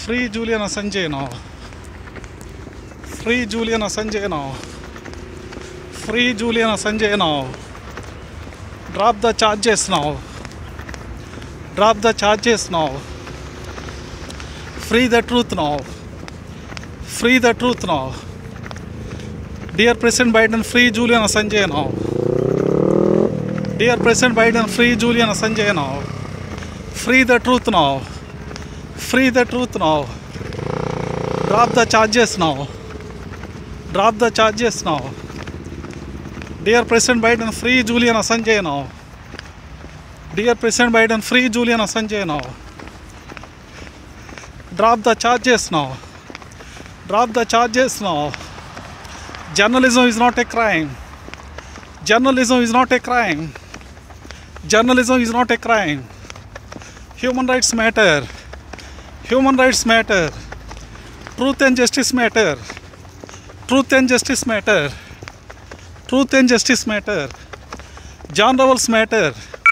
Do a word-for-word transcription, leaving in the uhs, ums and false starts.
Free Julian Assange now. Free Julian Assange now. Free Julian Assange now. Drop the charges now. Drop the charges now. Free the truth now. Free the truth now. Dear President Biden, free Julian Assange now. Dear President Biden, free Julian Assange now. Free the truth now. Free the truth now. Drop the charges now. Drop the charges now. Dear President Biden, free Julian Assange now. Dear President Biden, free Julian Assange now. Drop the charges now. Drop the charges now. Journalism is not a crime. Journalism is not a crime. Journalism is not a crime. Human rights matter. Human rights matter. Truth and justice matter. Truth and justice matter. Truth and justice matter. John Rawls matter.